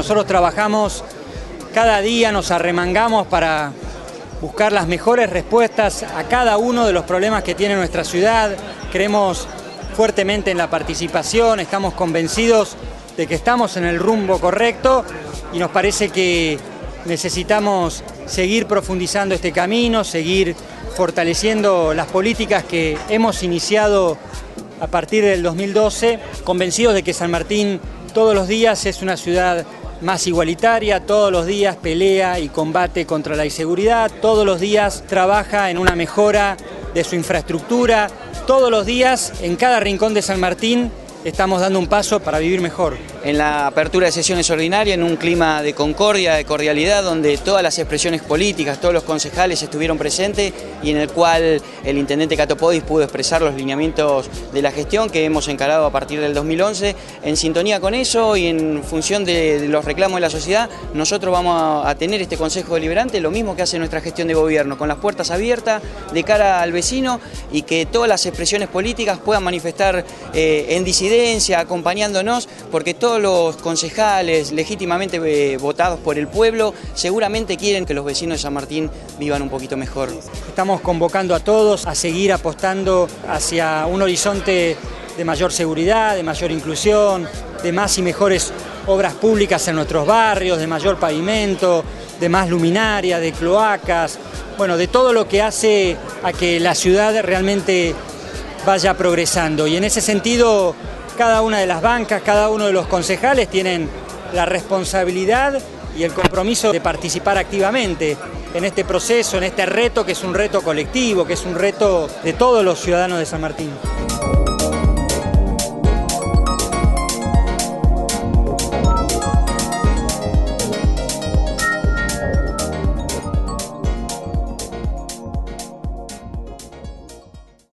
nosotros trabajamos cada día, nos arremangamos para buscar las mejores respuestas a cada uno de los problemas que tiene nuestra ciudad. Creemos fuertemente en la participación, estamos convencidos de que estamos en el rumbo correcto y nos parece que necesitamos seguir profundizando este camino, seguir fortaleciendo las políticas que hemos iniciado a partir del 2012, convencidos de que San Martín todos los días es una ciudad más igualitaria, todos los días pelea y combate contra la inseguridad, todos los días trabaja en una mejora de su infraestructura, todos los días en cada rincón de San Martín estamos dando un paso para vivir mejor. En la apertura de sesiones ordinarias, en un clima de concordia, de cordialidad, donde todas las expresiones políticas, todos los concejales estuvieron presentes y en el cual el intendente Cato Podis pudo expresar los lineamientos de la gestión que hemos encarado a partir del 2011. En sintonía con eso y en función de los reclamos de la sociedad, nosotros vamos a tener este Consejo Deliberante, lo mismo que hace nuestra gestión de gobierno, con las puertas abiertas de cara al vecino y que todas las expresiones políticas puedan manifestar en disidencia, acompañándonos, porque todos los concejales legítimamente votados por el pueblo seguramente quieren que los vecinos de San Martín vivan un poquito mejor. Estamos convocando a todos a seguir apostando hacia un horizonte de mayor seguridad, de mayor inclusión, de más y mejores obras públicas en nuestros barrios, de mayor pavimento, de más luminaria, de cloacas, bueno, de todo lo que hace a que la ciudad realmente vaya progresando. Y en ese sentido, cada una de las bancas, cada uno de los concejales tienen la responsabilidad y el compromiso de participar activamente en este proceso, en este reto que es un reto colectivo, que es un reto de todos los ciudadanos de San Martín.